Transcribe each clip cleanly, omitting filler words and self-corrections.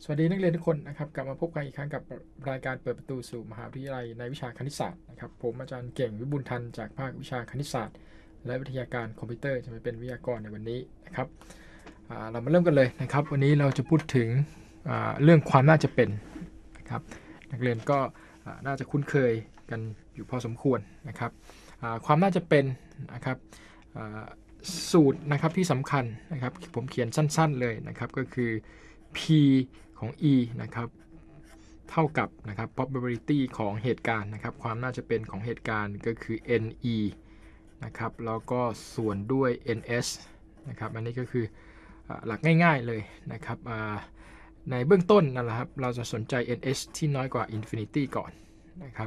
สวัสดีนักเรียนทุกคนนะครับกลับมาพบกันอีกครั้งกับรายการเปิดประตูสู่มหาวิทยาลัยในวิชาคณิตศาสตร์นะครับผมอาจารย์เก่งวิบูลย์ทันจากภาควิชาคณิตศาสตร์และวิทยาการคอมพิวเตอร์จะมาเป็นวิทยากรในวันนี้นะครับเรามาเริ่มกันเลยนะครับวันนี้เราจะพูดถึงเรื่องความน่าจะเป็นนะครับนักเรียนก็น่าจะคุ้นเคยกันอยู่พอสมควรนะครับความน่าจะเป็นนะครับสูตรนะครับที่สำคัญนะครับผมเขียนสั้นๆเลยนะครับก็คือ P ของ E นะครับเท่ากับนะครับ probability ของเหตุการณ์นะครับความน่าจะเป็นของเหตุการณ์ก็คือ NE นะครับแล้วก็ส่วนด้วย NS นะครับอันนี้ก็คือหลักง่ายๆเลยนะครับในเบื้องต้นนั่นแหละครับเราจะสนใจ NS ที่น้อยกว่า infinity ก่อนนะครับ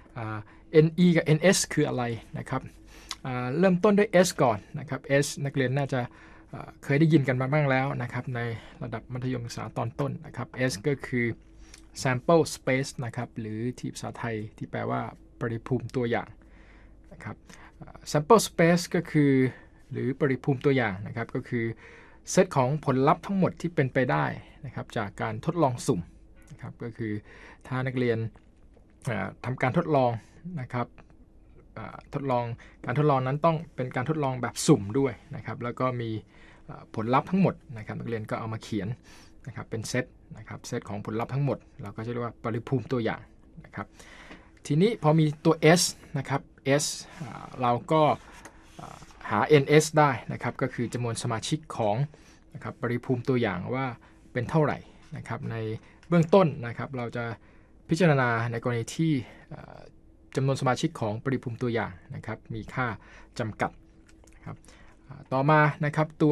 NE กับ NS คืออะไรนะครับเริ่มต้นด้วย S ก่อนนะครับ S นักเรียนน่าจะเคยได้ยินกันมาบ้างแล้วนะครับในระดับมัธยมศึกษาตอนต้นนะครับ S ก็คือ sample space นะครับหรือที่ภาษาไทยที่แปลว่าปริภูมิตัวอย่างนะครับ sample space ก็คือหรือปริภูมิตัวอย่างนะครับก็คือเซตของผลลัพธ์ทั้งหมดที่เป็นไปได้นะครับจากการทดลองสุ่มนะครับก็คือถ้านักเรียนทำการทดลองนะครับการทดลองนั้นต้องเป็นการทดลองแบบสุ่มด้วยนะครับแล้วก็มีผลลัพธ์ทั้งหมดนะครับนักเรียนก็เอามาเขียนนะครับเป็นเซตนะครับเซตของผลลัพธ์ทั้งหมดเราก็จะเรียกว่าปริภูมิตัวอย่างนะครับทีนี้พอมีตัว S นะครับ S เราก็หา NS ได้นะครับก็คือจำนวนสมาชิกของนะครับปริภูมิตัวอย่างว่าเป็นเท่าไหร่นะครับในเบื้องต้นนะครับเราจะพิจารณาในกรณีที่จำนวนสมาชิกของปริภูมิตัวอย่างนะครับมีค่าจำกัดนะครับต่อมานะครับตัว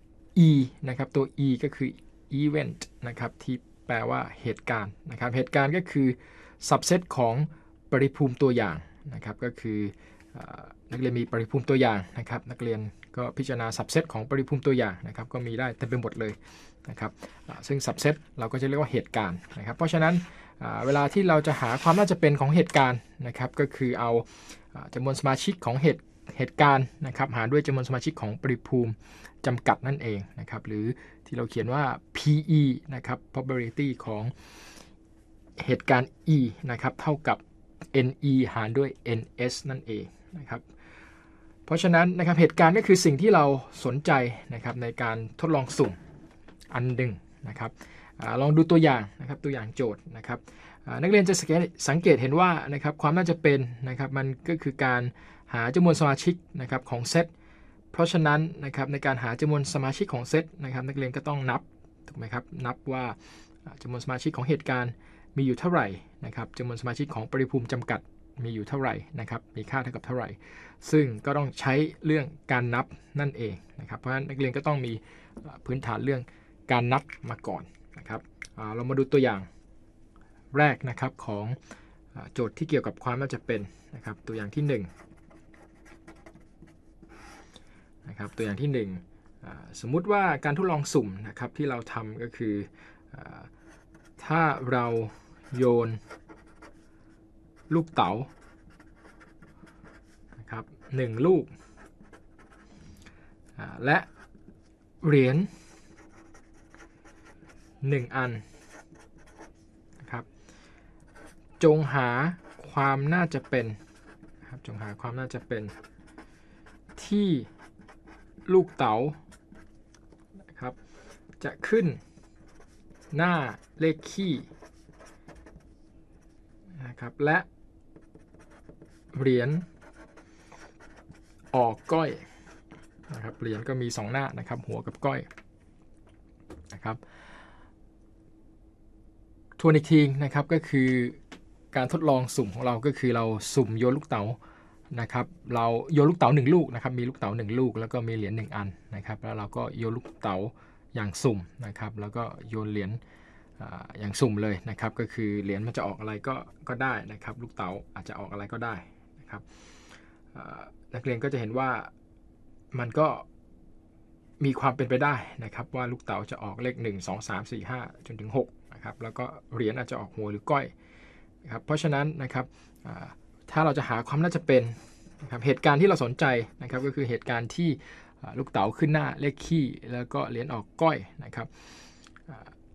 E นะครับตัว E ก็คือ event นะครับที่แปลว่าเหตุการณ์นะครับเหตุการณ์ก็คือ subset ของปริภูมิตัวอย่างนะครับก็คือนักเรียนมีปริภูมิตัวอย่างนะครับนักเรียนก็พิจารณา subset ของปริภูมิตัวอย่างนะครับก็มีได้เต็มไปหมดเลยนะครับซึ่ง subset เราก็จะเรียกว่าเหตุการณ์นะครับเพราะฉะนั้นเวลาที่เราจะหาความน่าจะเป็นของเหตุการณ์นะครับก็คือเอาจำนวนสมาชิกของเหตุการณ์นะครับหารด้วยจำนวนสมาชิกของปริภูมิจำกัดนั่นเองนะครับหรือที่เราเขียนว่า PE นะครับ probability ของเหตุการณ์ E นะครับเท่ากับ NE หารด้วย NS นั่นเองนะครับเพราะฉะนั้นนะครับเหตุการณ์ก็คือสิ่งที่เราสนใจนะครับในการทดลองสุ่มอันหนึ่งนะครับลองดูตัวอย่างนะครับตัวอย่างโจทย์นะครับนักเรียนจะสังเกตเห็นว่านะครับความน่าจะเป็นนะครับมันก็คือการหาจำนวนสมาชิกนะครับของเซตเพราะฉะนั้นนะครับในการหาจำนวนสมาชิกของเซตนะครับนักเรียนก็ต้องนับถูกไหมครับนับว่าจำนวนสมาชิกของเหตุการณ์มีอยู่เท่าไหร่นะครับจำนวนสมาชิกของปริภูมิจำกัดมีอยู่เท่าไหร่นะครับมีค่าเท่ากับเท่าไหร่ซึ่งก็ต้องใช้เรื่องการนับนั่นเองนะครับเพราะฉะนั้นนักเรียนก็ต้องมีพื้นฐานเรื่องการนับมาก่อนนะครับเรามาดูตัวอย่างแรกนะครับของโจทย์ที่เกี่ยวกับความน่าจะเป็นนะครับตัวอย่างที่1นะครับตัวอย่างที่1สมมุติว่าการทดลองสุ่มนะครับที่เราทำก็คือถ้าเราโยนลูกเต๋านะครับ1ลูกและเหรียญ1อันนะครับจงหาความน่าจะเป็นนะครับจงหาความน่าจะเป็นที่ลูกเต๋านะครับจะขึ้นหน้าเลขคี่นะครับและเหรียญออกก้อยนะครับเหรียญก็มี2หน้านะครับหัวกับก้อยนะครับทวนอีกทีนะครับก็คือการทดลองสุ่มของเราก็คือเราสุ่มโยนลูกเต๋านะครับเราโยนลูกเต๋า1ลูกนะครับมีลูกเต๋า1ลูกแล้วก็มีเหรียญ1อันนะครับแล้วเราก็โยนลูกเต๋าอย่างสุ่มนะครับแล้วก็โยนเหรียญอย่างสุ่มเลยนะครับก็คือเหรียญมันจะออกอะไรก็ได้นะครับลูกเต๋าอาจจะออกอะไรก็ได้นะครับนักเรียนก็จะเห็นว่ามันก็มีความเป็นไปได้นะครับว่าลูกเต๋าจะออกเลข1 2 3 4 5จนถึง6นะครับแล้วก็เหรียญอาจจะออกหัวหรือก้อยนะครับเพราะฉะนั้นนะครับถ้าเราจะหาความน่าจะเป็นนะครับเหตุการณ์ที่เราสนใจนะครับก็คือเหตุการณ์ที่ลูกเต๋าขึ้นหน้าเลขคี่แล้วก็เหรียญออกก้อยนะครับ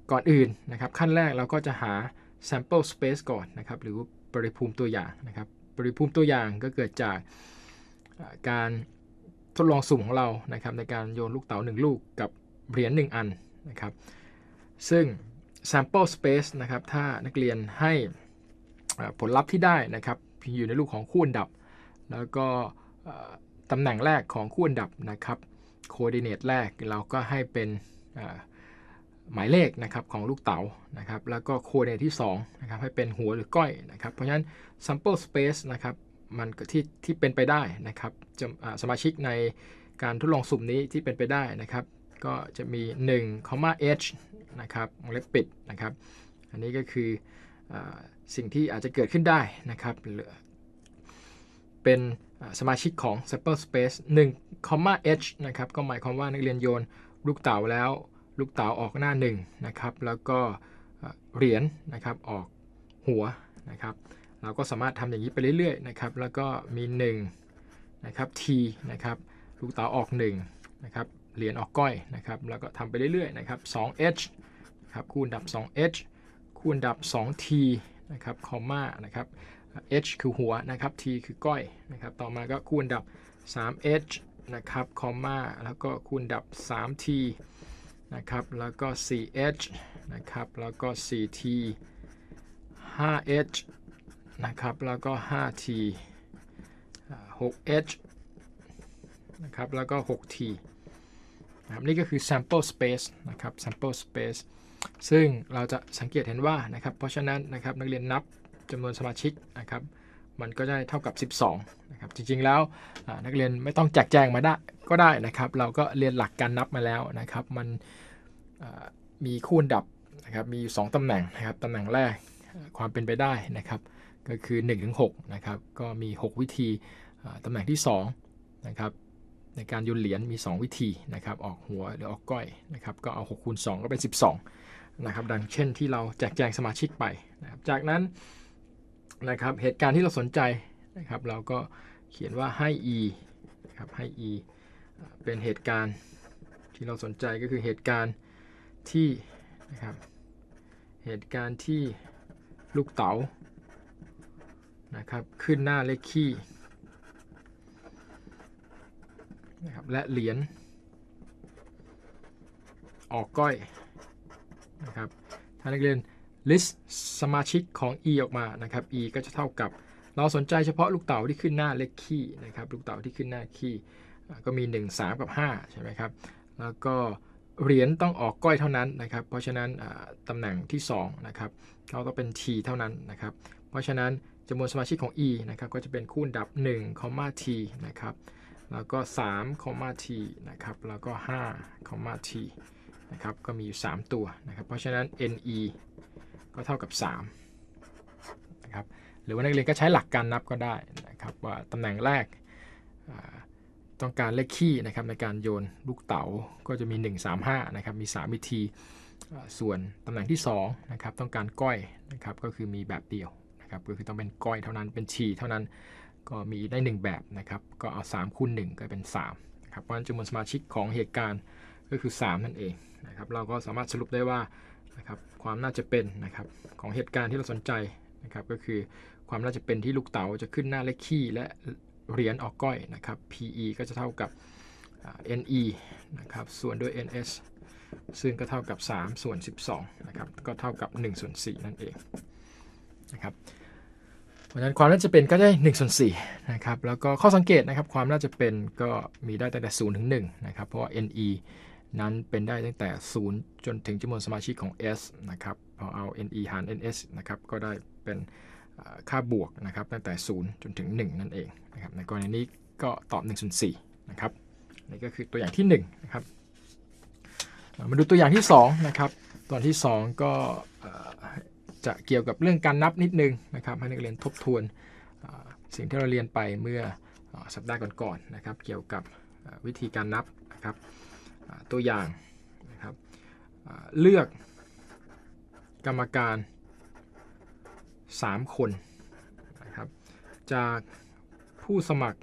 ก่อนอื่นนะครับขั้นแรกเราก็จะหา sample space ก่อนนะครับหรือปริภูมิตัวอย่างนะครับปริภูมิตัวอย่างก็เกิดจากการทดลองสุ่มของเรานะครับในการโยนลูกเต๋า1ลูกกับเหรียญ1อันนะครับซึ่ง sample space นะครับถ้านักเรียนให้ผลลัพธ์ที่ได้นะครับอยู่ในรูปของคู่อันดับแล้วก็ตำแหน่งแรกของคู่อันดับนะครับ coordinate แรกเราก็ให้เป็นหมายเลขนะครับของลูกเต๋านะครับแล้วก็ coordinate ที่2นะครับให้เป็นหัวหรือก้อยนะครับเพราะฉะนั้น sample space นะครับมันที่เป็นไปได้นะครับสมาชิกในการทดลองสุ่มนี้ที่เป็นไปได้นะครับก็จะมี1 h นะครับวงเล็บปิดนะครับอันนี้ก็คือสิ่งที่อาจจะเกิดขึ้นได้นะครับเป็นสมาชิกของ sample space 1 h นะครับก็หมายความว่านักเรียนโยนลูกเต๋าแล้วลูกเต๋าออกหน้า1นะครับแล้วก็เหรียญนะครับออกหัวนะครับเราก็สามารถทำอย่างนี้ไปเรื่อยๆนะครับแล้วก็มี1นะครับ t นะครับลูกเต๋าออก1นะครับเหรียญออกก้อยนะครับแล้วก็ทำไปเรื่อยๆนะครับ 2h นะครับคูณดับ 2h คูณดับ 2t นะครับคอมมานะครับ h คือหัวนะครับ t คือก้อยนะครับต่อมาก็คูณดับ 3h นะครับคอมมาแล้วก็คูณดับ 3t นะครับแล้วก็ 4h นะครับแล้วก็ 4t 5h นะครับแล้วก็ 5t 6h นะครับแล้วก็ 6t นะครับนี่ก็คือ sample space นะครับ sample space ซึ่งเราจะสังเกตเห็นว่านะครับเพราะฉะนั้นนะครับนักเรียนนับจำนวนสมาชิกนะครับมันก็จะเท่ากับ12นะครับจริงๆแล้วนักเรียนไม่ต้องแจกแจงมาได้ก็ได้นะครับเราก็เรียนหลักการนับมาแล้วนะครับมันมีคู่อันดับนะครับมี2ตำแหน่งนะครับตำแหน่งแรกความเป็นไปได้นะครับก็คือ 1-6 นะครับก็มี6วิธีตำแหน่งที่2นะครับในการโยนเหรียญมี2วิธีนะครับออกหัวหรือออกก้อยนะครับก็เอา6คูณ2ก็เป็น12นะครับดังเช่นที่เราแจกแจงสมาชิกไปนะครับจากนั้นนะครับเหตุการณ์ที่เราสนใจนะครับเราก็เขียนว่าให้ e นะครับให้ e เป็นเหตุการณ์ที่เราสนใจก็คือเหตุการณ์ที่นะครับเหตุการณ์ที่ลูกเต๋านะครับขึ้นหน้าเลขคี่นะครับและเหรียญออกก้อยนะครับถ้านักเรียน list สมาชิกของ e ออกมานะครับ e ก็จะเท่ากับเราสนใจเฉพาะลูกเต๋าที่ขึ้นหน้าเลขคี่นะครับลูกเต๋าที่ขึ้นหน้าคี่ก็มี1 3กับ5ใช่ไหมครับแล้วก็เหรียญต้องออกก้อยเท่านั้นนะครับเพราะฉะนั้นตำแหน่งที่2นะครับเขาต้องเป็น t เท่านั้นนะครับเพราะฉะนั้นจำนวนสมาชิกของ e นะครับก็จะเป็นคูณดับ1 t นะครับแล้วก็3 t นะครับแล้วก็5 t นะครับก็มีอยู่3ตัวนะครับเพราะฉะนั้น ne ก็เท่ากับ3นะครับหรือว่านักเรียนก็ใช้หลักการนับก็ได้นะครับว่าตำแหน่งแรกต้องการเลขคี่นะครับในการโยนลูกเต๋าก็จะมี1 3 5นะครับมี3วิธีส่วนตำแหน่งที่2นะครับต้องการก้อยนะครับก็คือมีแบบเดียวนะครับก็คือต้องเป็นก้อยเท่านั้นเป็นชีเท่านั้นก็มีได้1แบบนะครับก็เอา3คูณ1ก็เป็น3นะครับเพราะฉะนั้นจำนวนสมาชิกของเหตุการณ์ก็คือ3นั่นเองนะครับเราก็สามารถสรุปได้ว่านะครับความน่าจะเป็นนะครับของเหตุการณ์ที่เราสนใจนะครับก็คือความน่าจะเป็นที่ลูกเต๋าจะขึ้นหน้าเลขคี่และเหรียญออกก้อยนะครับ PE ก็จะเท่ากับ NE นะครับส่วนด้วย NS ซึ่งก็เท่ากับ3ส่วน12นะครับก็เท่ากับ1ส่วน4นั่นเองนะครับเพราะฉะนั้นความน่าจะเป็นก็ได้1ส่วน4นะครับแล้วก็ข้อสังเกตนะครับความน่าจะเป็นก็มีได้ตั้งแต่0ถึง1นะครับเพราะว่า NE นั้นเป็นได้ตั้งแต่0จนถึงจำนวนสมาชิกของ S นะครับพอเอา NE หาร NS นะครับก็ได้เป็นค่าบวกนะครับตั้งแต่0จนถึง1นั่นเองนะครับในกรณีนี้ก็ตอบ1ส่วน4นะครับนี่ก็คือตัวอย่างที่1นะครับมาดูตัวอย่างที่2นะครับตัวที่2ก็จะเกี่ยวกับเรื่องการนับนิดนึงนะครับให้นักเรียนทบทวนสิ่งที่เราเรียนไปเมื่อสัปดาห์ก่อนๆนะครับเกี่ยวกับวิธีการนับนะครับตัวอย่างนะครับเลือกกรรมการ3คนนะครับจากผู้สมัคร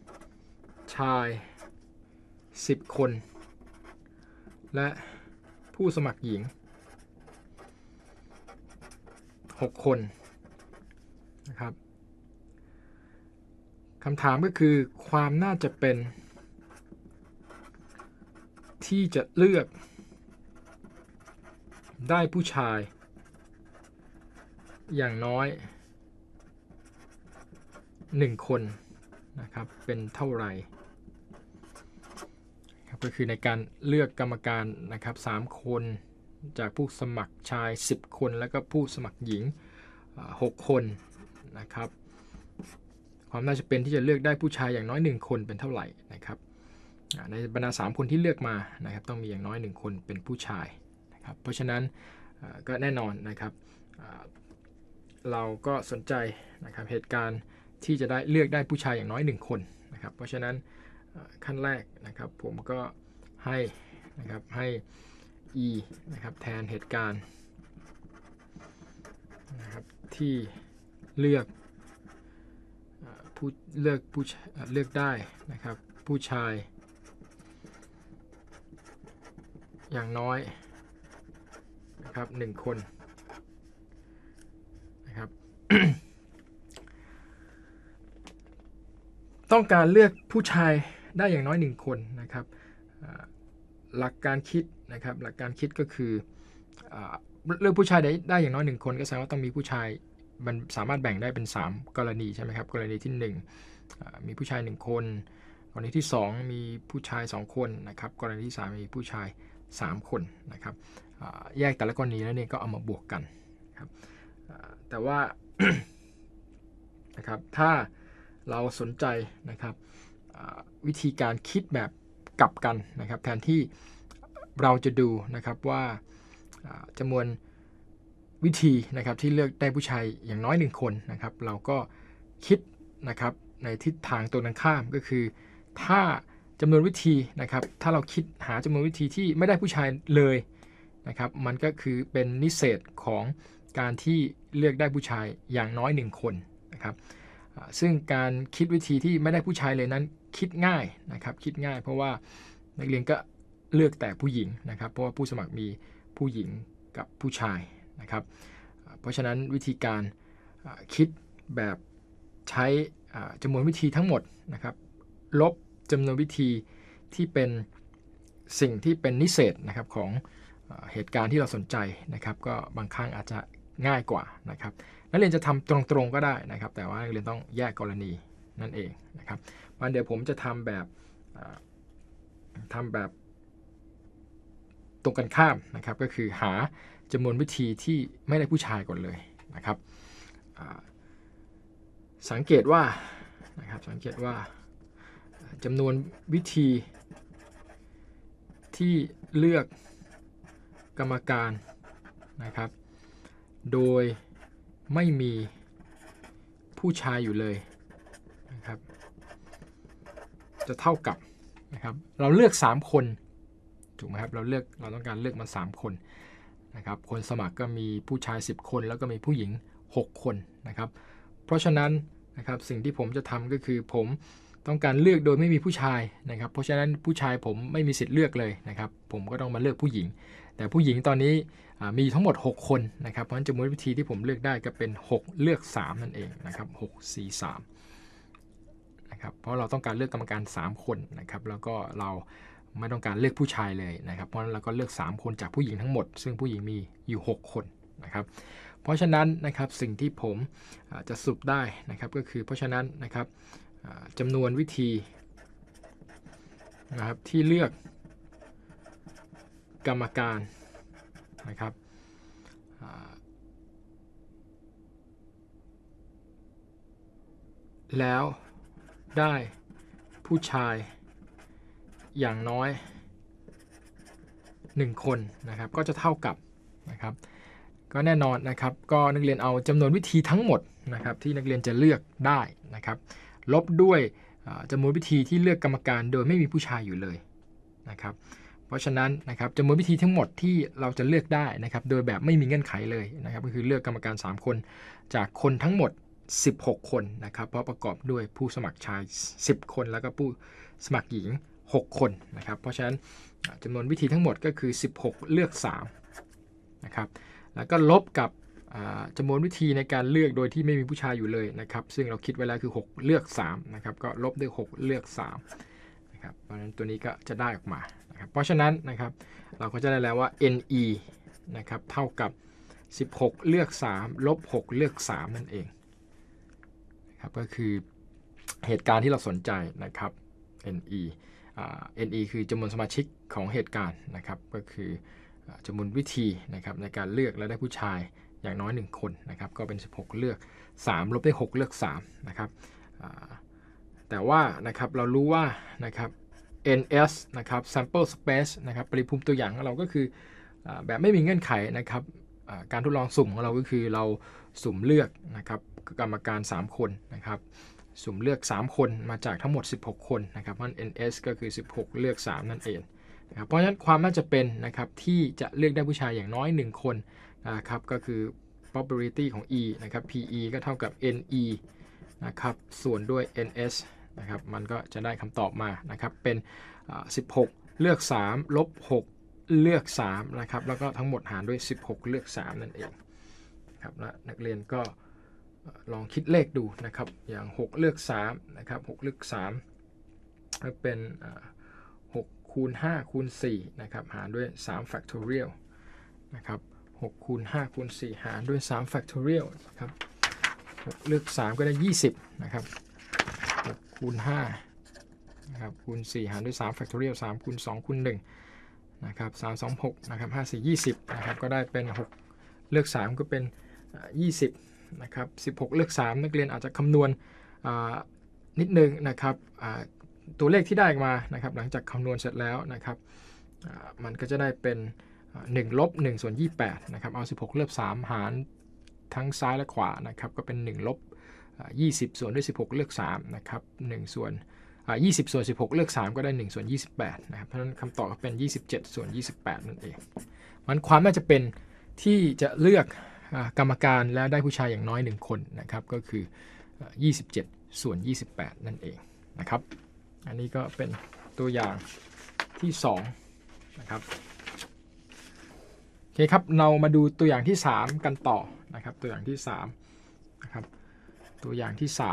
ชาย10คนและผผู้สมัครหญิง6คนนะครับคำถามก็คือความน่าจะเป็นที่จะเลือกได้ผู้ชายอย่างน้อย1คนนะครับเป็นเท่าไหร่ครับก็คือในการเลือกกรรมการนะครับ3คนจากผู้สมัครชาย10คนแล้วก็ผู้สมัครหญิง6คนนะครับความน่าจะเป็นที่จะเลือกได้ผู้ชายอย่างน้อย1คนเป็นเท่าไหร่นะครับในบรรดา3คนที่เลือกมานะครับต้องมีอย่างน้อย1คนเป็นผู้ชายนะครับเพราะฉะนั้นก็แน่นอนนะครับเราก็สนใจนะครับเหตุการณ์ที่จะได้เลือกได้ผู้ชายอย่างน้อย1คนนะครับเพราะฉะนั้นขั้นแรกนะครับผมก็ให้นะครับให้ e นะครับแทนเหตุการณ์นะครับที่เลือกได้นะครับผู้ชายอย่างน้อยนะครับ1คนนะครับ ต้องการเลือกผู้ชายได้อย่างน้อย1คนนะครับหลักการคิดนะครับหลักการคิดก็คือเลือกผู้ชายได้อย่างน้อย1คนก็แสดงว่าต้องมีผู้ชายมันสามารถแบ่งได้เป็น3กรณีใช่ไหมครับกรณีที่1มีผู้ชาย1คนกรณีที่2มีผู้ชาย2คนนะครับกรณีที่3มีผู้ชาย3คนนะครับแยกแต่ละกรณีแล้วเนี่ยก็เอามาบวกกันครับแต่ว่า นะครับถ้าเราสนใจนะครับวิธีการคิดแบบกลับกันนะครับแทนที่เราจะดูนะครับว่าจำนวนวิธีนะครับที่เลือกได้ผู้ชายอย่างน้อย1คนนะครับเราก็คิดนะครับในทิศทางตรงกันข้ามก็คือถ้าจำนวนวิธีนะครับถ้าเราคิดหาจำนวนวิธีที่ไม่ได้ผู้ชายเลยนะครับมันก็คือเป็นนิเศษของการที่เลือกได้ผู้ชายอย่างน้อย1คนนะครับซึ่งการคิดวิธีที่ไม่ได้ผู้ชายเลยนั้นคิดง่ายนะครับคิดง่ายเพราะว่านักเรียนก็เลือกแต่ผู้หญิงนะครับเพราะว่าผู้สมัครมีผู้หญิงกับผู้ชายนะครับเพราะฉะนั้นวิธีการคิดแบบใช้จำนวนวิธีทั้งหมดนะครับลบจำนวนวิธีที่เป็นสิ่งที่เป็นนิเศษนะครับของเหตุการณ์ที่เราสนใจนะครับก็บางครั้งอาจจะง่ายกว่านะครับนักเรียนจะทำตรงๆก็ได้นะครับแต่ว่านักเรียนต้องแยกกรณีนั่นเองนะครับวันเดี๋ยวผมจะทำแบบตรงกันข้ามนะครับก็คือหาจำนวนวิธีที่ไม่ได้ผู้ชายก่อนเลยนะครับสังเกตว่าจำนวนวิธีที่เลือกกรรมการนะครับโดยไม่มีผู้ชายอยู่เลยนะครับจะเท่ากับนะครับเราเลือก3คนถูกไหมครับเราต้องการเลือกมา3คนนะครับคนสมัครก็มีผู้ชาย10คนแล้วก็มีผู้หญิง6คนนะครับเพราะฉะนั้นนะครับสิ่งที่ผมจะทำก็คือผมต้องการเลือกโดยไม่มีผู้ชายนะครับเพราะฉะนั้นผู้ชายผมไม่มีสิทธิ์เลือกเลยนะครับผมก็ต้องมาเลือกผู้หญิงแต่ผู้หญิงตอนนี้มีทั้งหมด6คนนะครับเพราะฉะนั้นจำนวนวิธีที่ผมเลือกได้ก็เป็น6เลือก3นั่นเองนะครับ6 4 3นะครับเพราะเราต้องการเลือกกรรมการ3คนนะครับแล้วก็เราไม่ต้องการเลือกผู้ชายเลยนะครับเพราะฉะนั้นเราก็เลือก3คนจากผู้หญิงทั้งหมดซึ่งผู้หญิงมีอยู่6คนนะครับเพราะฉะนั้นนะครับสิ่งที่ผมจะสรุปได้นะครับก็คือเพราะฉะนั้นนะครับจำนวนวิธีนะครับที่เลือกกรรมการนะครับแล้วได้ผู้ชายอย่างน้อย1คนนะครับก็จะเท่ากับนะครับก็แน่นอนนะครับก็นักเรียนเอาจำนวนวิธีทั้งหมดนะครับที่นักเรียนจะเลือกได้นะครับลบด้วยจำนวนวิธีที่เลือกกรรมการโดยไม่มีผู้ชายอยู่เลยนะครับเพราะฉะนั้นนะครับจำนวนวิธีทั้งหมดที่เราจะเลือกได้นะครับโดยแบบไม่มีเงื่อนไขเลยนะครับก็คือเลือกกรรมการ3คนจากคนทั้งหมด16คนนะครับเพราะประกอบด้วยผู้สมัครชาย10คนแล้วก็ผู้สมัครหญิง 6 คนนะครับเพราะฉะนั้นจำนวนวิธีทั้งหมดก็คือ16เลือก3นะครับแล้วก็ลบกับจำนวนวิธีในการเลือกโดยที่ไม่มีผู้ชายอยู่เลยนะครับซึ่งเราคิดไว้แล้วคือ6เลือก3นะครับก็ลบด้วย6เลือก3นะครับเพราะฉะนั้นตัวนี้ก็จะได้ออกมานะครับเพราะฉะนั้นนะครับเราก็จะได้แล้วว่า NE นะครับเท่ากับ16เลือก3ลบ6เลือก3นั่นเองครับก็คือเหตุการณ์ที่เราสนใจนะครับ NE NE คือจำนวนสมาชิกของเหตุการณ์นะครับก็คือจำนวนวิธีนะครับในการเลือกและได้ผู้ชายอย่างน้อย1คนนะครับก็เป็น16เลือก3ลบด้วย6เลือก3นะครับแต่ว่านะครับเรารู้ว่านะครับ NS นะครับ sample space นะครับปริภูมิตัวอย่างของเราก็คือแบบไม่มีเงื่อนไขนะครับการทดลองสุ่มของเราก็คือเราสุ่มเลือกนะครับกรรมการ3คนนะครับสุ่มเลือก3คนมาจากทั้งหมด16คนนะครับเพราะ NS ก็คือ16เลือก3นั่นเองนะครับเพราะฉะนั้นความน่าจะเป็นนะครับที่จะเลือกได้ผู้ชายอย่างน้อย1คนนะครับก็คือ probability ของ E นะครับ PE ก็เท่ากับ NE นะครับส่วนด้วย NS นะครับมันก็จะได้คำตอบมานะครับเป็น16เลือก3ลบ6เลือก3นะครับแล้วก็ทั้งหมดหารด้วย16เลือก3นั่นเองครับและนักเรียนก็ลองคิดเลขดูนะครับอย่าง6เลือก3นะครับ6เลือก3ก็เป็น6คูณ5คูณ4นะครับหารด้วย3 factorial นะครับ6คูณ5คูณ4หารด้วย3 factorial นะครับ6เลือก3ก็ได้20นะครับ6คูณ5นะครับคูณ4หารด้วย3 factorial 3คูณ2คูณ1นะครับ3 2 6นะครับ5 4 20นะครับก็ได้เป็น6เลือก3ก็เป็น20นะครับ16เลือก3นักเรียนอาจจะคำนวณนิดนึงนะครับตัวเลขที่ได้มานะครับหลังจากคำนวณเสร็จแล้วนะครับมันก็จะได้เป็น1ลบ1ส่วน28นะครับเอา16เลือก3หารทั้งซ้ายและขวานะครับก็เป็น1ลบ20ส่วนด้วย16เลือก3นะครับ1ส่วน20ส่วน16เลือก3ก็ได้1ส่วน28นะครับเพราะฉะนั้นคำตอบก็เป็น27ส่วน28นั่นเองมันความน่าจะเป็นที่จะเลือกกรรมการและได้ผู้ชายอย่างน้อย1คนนะครับก็คือ27ส่วน28นั่นเองนะครับอันนี้ก็เป็นตัวอย่างที่2นะครับโอเคครับเรามาดูตัวอย่างที่3กันต่อนะครับตัวอย่างที่3นะครับตัวอย่างที่3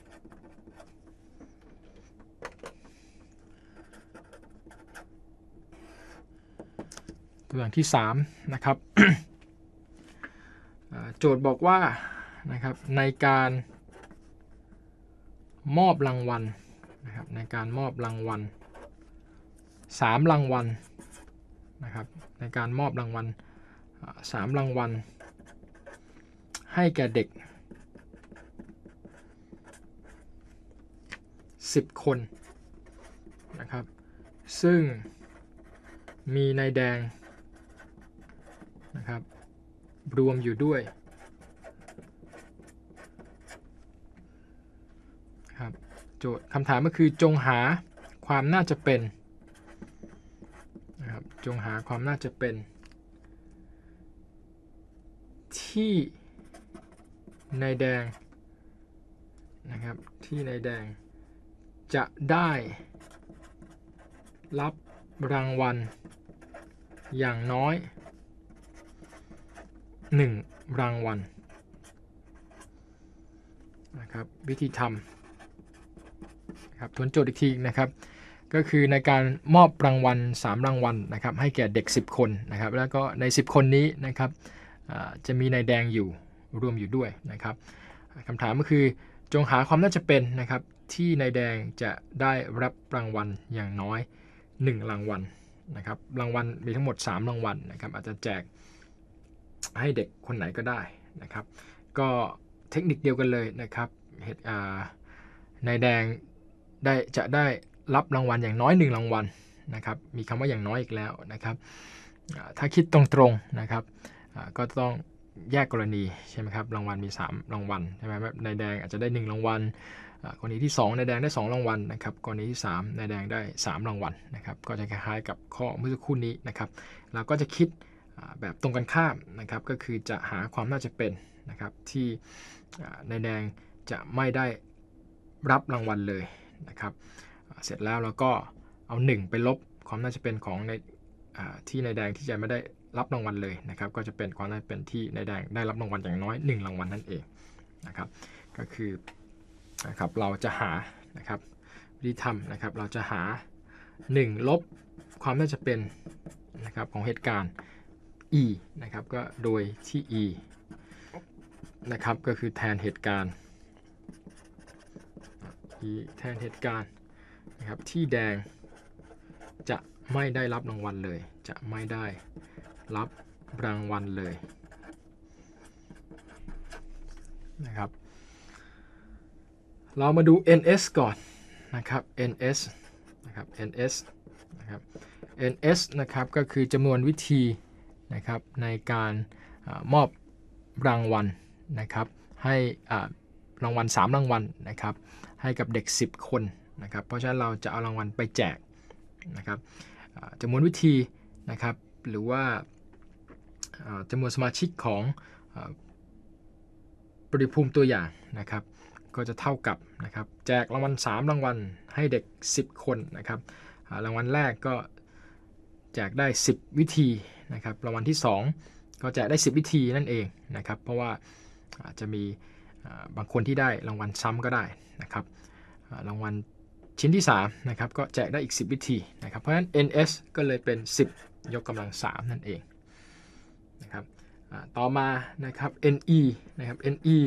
ตัวอย่างที่3นะครับ โจทย์บอกว่านะครับในการมอบรางวัลนะครับในการมอบรางวัล3รางวัลนะครับในการมอบรางวัล3รางวัลให้แก่เด็ก10คนนะครับซึ่งมีนายแดงนะครับรวมอยู่ด้วยครับโจทย์คำถามก็คือจงหาความน่าจะเป็นนะครับจงหาความน่าจะเป็นที่นายแดงนะครับที่นายแดงจะได้รับรางวัลอย่างน้อย1รางวัลนะครับวิธีทำครับทวนโจทย์อีกทีนะครับก็คือในการมอบรางวัล3รางวัลนะครับให้แก่เด็ก10คนนะครับแล้วก็ใน10คนนี้นะครับจะมีนายแดงอยู่รวมอยู่ด้วยนะครับคำถามก็คือจงหาความน่าจะเป็นนะครับที่นายแดงจะได้รับรางวัลอย่างน้อย1รางวัลนะครับรางวัลมีทั้งหมด3รางวัลนะครับอาจจะแจกให้เด็กคนไหนก็ได้นะครับก็เทคนิคเดียวกันเลยนะครับนายแดงจะได้รับรางวัลอย่างน้อย1รางวัลนะครับมีคำว่าอย่างน้อยอีกแล้วนะครับถ้าคิดตรงๆนะครับก็ต้องแยกกรณีใช่ไหมครับรางวัลมี3รางวัลใช่ไหมครับนายแดงอาจจะได้1รางวัลกรณีที่2นายแดงได้2รางวัลนะครับกรณีที่3นายแดงได้3รางวัลนะครับก็จะคล้ายๆกับข้อเมื่อสักครู่นี้นะครับเราก็จะคิดแบบตรงกันข้ามนะครับก็คือจะหาความน่าจะเป็นนะครับที่นายแดงจะไม่ได้รับรางวัลเลยนะครับเสร็จแล้วเราก็เอา1ไปลบความน่าจะเป็นของในที่นายแดงที่จะไม่ได้รับรางวัลเลยนะครับก็จะเป็นความน่าจะเป็นที่นายแดงได้รับรางวัลอย่างน้อย1รางวัลนั่นเองนะครับก็คือนะครับเราจะหานะครับวิธีทำนะครับเราจะหา1ลบความน่าจะเป็นนะครับของเหตุการณ์ e นะครับก็โดยที่ e นะครับก็คือแทนเหตุการณ์ e แทนเหตุการณ์นะครับที่แดงจะไม่ได้รับรางวัลเลยจะไม่ได้รับรางวัลเลยนะครับเรามาดู ns ก่อนนะครับ ns นะครับ ns นะครับ ns นะครับก็คือจำนวนวิธีนะครับในการมอบรางวัลนะครับให้รางวัล3รางวัลนะครับให้กับเด็ก10คนนะครับเพราะฉะนั้นเราจะเอารางวัลไปแจกนะครับจำนวนวิธีนะครับหรือว่าจำนวนสมาชิกของปริภูมิตัวอย่างนะครับก็จะเท่ากับนะครับแจกรางวัล3รางวัลให้เด็ก10คนนะครับรางวัลแรกก็แจกได้10วิธีนะครับรางวัลที่2ก็แจกได้10วิธีนั่นเองนะครับเพราะว่าจะมีบางคนที่ได้รางวัลซ้ำก็ได้นะครับรางวัลชิ้นที่3นะครับก็แจกได้อีก10วิธีนะครับเพราะฉะนั้น ns ก็เลยเป็น10ยกกำลัง3นั่นเองนะครับต่อมานะครับ ne นะครับ ne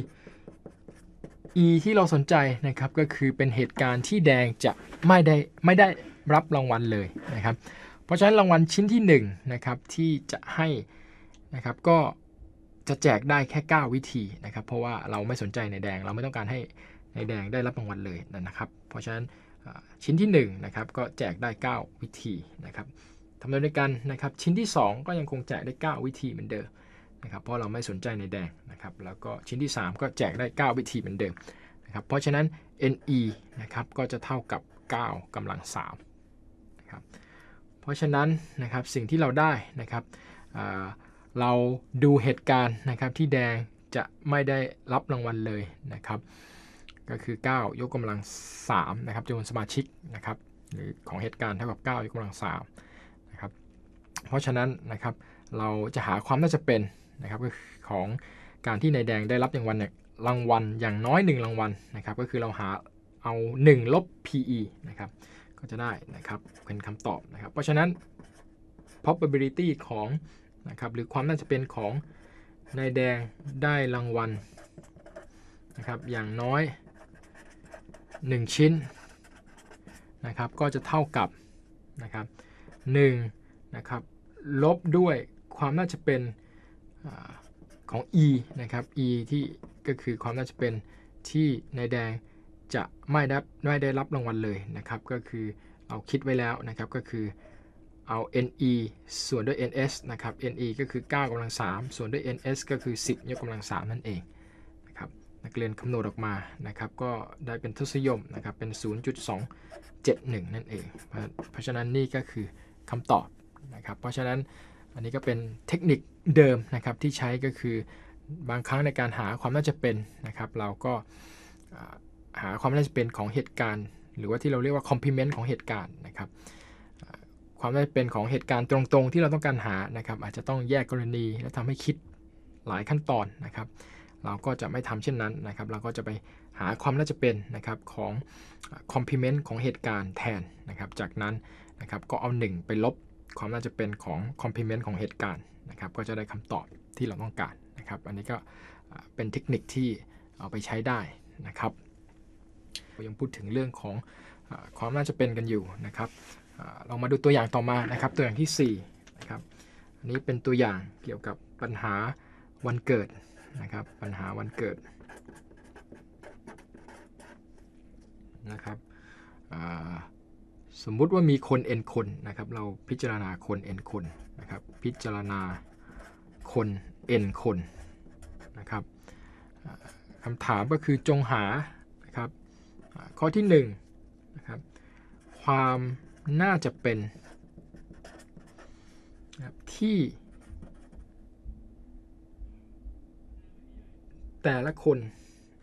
e ที่เราสนใจนะครับก็คือเป็นเหตุการณ์ที่แดงจะไม่ได้รับรางวัลเลยนะครับเพราะฉะนั้นรางวัลชิ้นที่1นะครับที่จะให้นะครับก็จะแจกได้แค่9วิธีนะครับเพราะว่าเราไม่สนใจในแดงเราไม่ต้องการให้ในแดงได้รับรางวัลเลยนะครับเพราะฉะนั้นชิ้นที่1นะครับก็แจกได้9วิธีนะครับทำโดยกันนะครับชิ้นที่2ก็ยังคงแจกได้9วิธีเหมือนเดิมนะครับเพราะเราไม่สนใจในแดงนะครับแล้วก็ชิ้นที่3ก็แจกได้9วิธีเหมือนเดิมนะครับเพราะฉะนั้น ne นะครับก็จะเท่ากับ9กำลัง3นะครับเพราะฉะนั้นนะครับสิ่งที่เราได้นะครับเราดูเหตุการณ์นะครับที่แดงจะไม่ได้รับรางวัลเลยนะครับก็คือ9ยกกำลัง3นะครับจำนวนสมาชิกนะครับหรือของเหตุการณ์เท่ากับ9ยกกำลัง3นะครับเพราะฉะนั้นนะครับเราจะหาความน่าจะเป็นนะครับของการที่นายแดงได้รับรางวัลอย่างน้อย1รางวัลนะครับก็คือเราหาเอา1ลบ PE นะครับก็จะได้นะครับเป็นคำตอบนะครับเพราะฉะนั้น probability ของนะครับหรือความน่าจะเป็นของนายแดงได้รางวัลนะครับอย่างน้อย1ชิ้นนะครับก็จะเท่ากับนะครับ1นะครับลบด้วยความน่าจะเป็นของ e นะครับ e ที่ก็คือความน่าจะเป็นที่นายแดงจะไม่ได้รับรางวัลเลยนะครับก็คือเราคิดไว้แล้วนะครับก็คือเอา ne ส่วนด้วย ns นะครับ ne ก็คือ9กำลัง3ส่วนด้วย ns ก็คือ10ยกกำลัง3นั่นเองนะครับนักเรียนคำนวณออกมานะครับก็ได้เป็นทศนิยมนะครับเป็น 0.271 นั่นเองเพราะฉะนั้นนี่ก็คือคำตอบนะครับเพราะฉะนั้นอันนี้ก็เป็นเทคนิคเดิมนะครับที่ใช้ก็คือบางครั้งในการหาความน่าจะเป็นนะครับเราก็หาความน่าจะเป็นของเหตุการณ์หรือว่าที่เราเรียกว่า complement ของเหตุการณ์นะครับความน่าจะเป็นของเหตุการณ์ตรงๆที่เราต้องการหานะครับอาจจะต้องแยกกรณีและทำให้คิดหลายขั้นตอนนะครับเราก็จะไม่ทำเช่นนั้นนะครับเราก็จะไปหาความน่าจะเป็นนะครับของ complement ของเหตุการณ์แทนนะครับจากนั้นนะครับก็เอา1ไปลบความน่าจะเป็นของ complement ของเหตุการณ์นะครับก็จะได้คำตอบที่เราต้องการนะครับอันนี้ก็เป็นเทคนิคที่เอาไปใช้ได้นะครับยังพูดถึงเรื่องของความน่าจะเป็นกันอยู่นะครับเรามาดูตัวอย่างต่อมานะครับตัวอย่างที่4นะครับอันนี้เป็นตัวอย่างเกี่ยวกับปัญหาวันเกิดนะครับปัญหาวันเกิดนะครับสมมุติว่ามีคน n คนนะครับเราพิจารณาคน n คนนะครับพิจารณาคน n คนนะครับคำถามก็คือจงหานะครับข้อที่1นะครับความน่าจะเป็นที่แต่ละ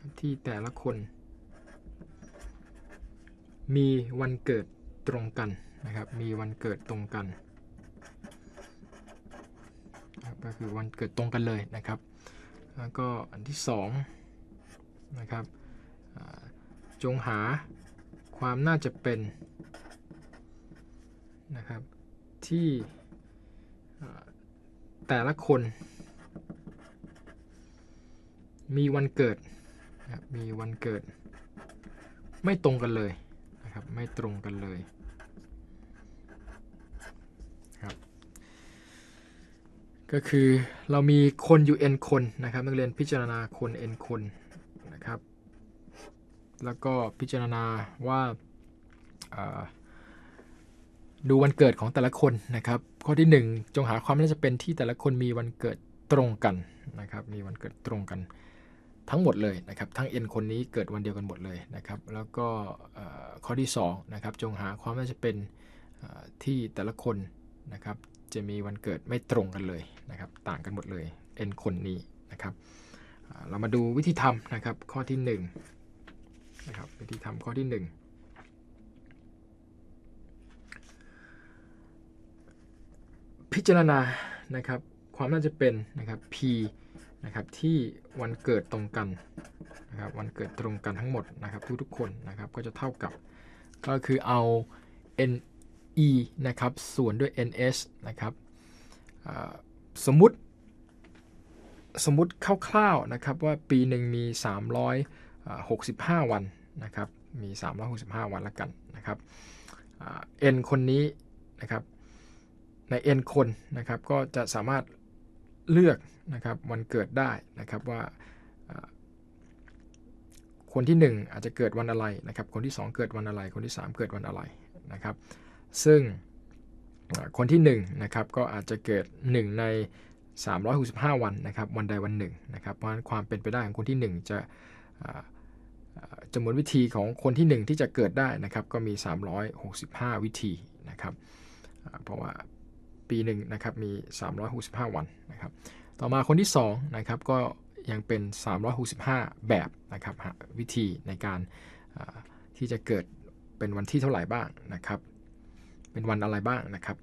คนมีวันเกิดตรงกันนะครับมีวันเกิดตรงกันก็คือวันเกิดตรงกันเลยนะครับแล้วก็อันที่2นะครับจงหาความน่าจะเป็นนะครับที่แต่ละคนมีวันเกิดนะครับมีวันเกิดไม่ตรงกันเลยนะครับไม่ตรงกันเลยครับก็คือเรามีคนอยู่ n คนนะครับนักเรียนพิจารณาคน n คนนะครับแล้วก็พิจารณาว่าดูวันเกิดของแต่ละคนนะครับข้อที่1จงหาความน่าจะเป็นที่แต่ละคนมีวันเกิดตรงกันนะครับมีวันเกิดตรงกันทั้งหมดเลยนะครับทั้ง n คนนี้เกิดวันเดียวกันหมดเลยนะครับแล้วก็ข้อที่2นะครับจงหาความน่าจะเป็นที่แต่ละคนนะครับจะมีวันเกิดไม่ตรงกันเลยนะครับต่างกันหมดเลย n คนนี้นะครับเรามาดูวิธีทำนะครับข้อที่1นะครับวิธีทำข้อที่1พิจารณานะครับความน่าจะเป็นนะครับ p นะครับที่วันเกิดตรงกันนะครับวันเกิดตรงกันทั้งหมดนะครับทุกคนนะครับก็จะเท่ากับก็คือเอา ne นะครับส่วนด้วย ns นะครับสมมุติคร่าวๆนะครับว่าปีหนึ่งมี365วันนะครับมี365วันละกันนะครับ n คนนี้นะครับใน n คนนะครับก็จะสามารถเลือกนะครับวันเกิดได้นะครับว่าคนที่1อาจจะเกิดวันอะไรนะครับคนที่2เกิดวันอะไรคนที่3เกิดวันอะไรนะครับซึ่งคนที่1นะครับก็อาจจะเกิด1ใน365วันนะครับวันใดวันหนึ่งนะครับเพราะฉะนั้นความเป็นไปได้ของคนที่1จะจำนวนวิธีของคนที่1ที่จะเกิดได้นะครับก็มี365วิธีนะครับเพราะว่าปีหนึ่งนะครับมี365วันนะครับต่อมาคนที่2นะครับก็ยังเป็น365แบบนะครับวิธีในการที่จะเกิดเป็นวันที่เท่าไหร่บ้างนะครับเป็นวันอะไรบ้างนะครับ